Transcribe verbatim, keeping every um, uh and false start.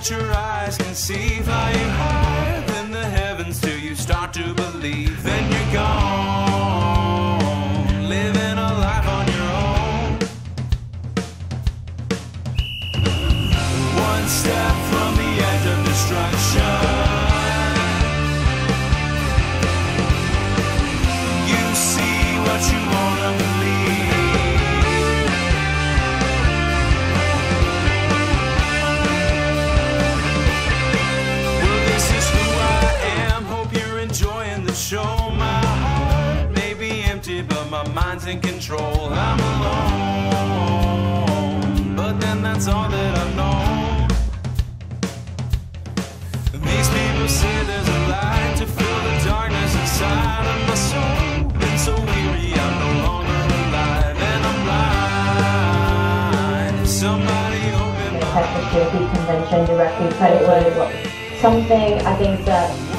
that your eyes can see, flying higher than the heavens till you start to believe. Then you're gone, living a life on your own. One step from the edge of destruction. You see what you wanna believe. Well, this is who I am. Hope you're enjoying the show. My heart may be empty, but my mind's in control. I'm alone, but then that's all that I've known. These people say there's a light to fill the darkness inside of my soul. Been so weary, I'm no longer alive, and I'm blind. Somebody open my Texas G O P convention directly, but it was something I think that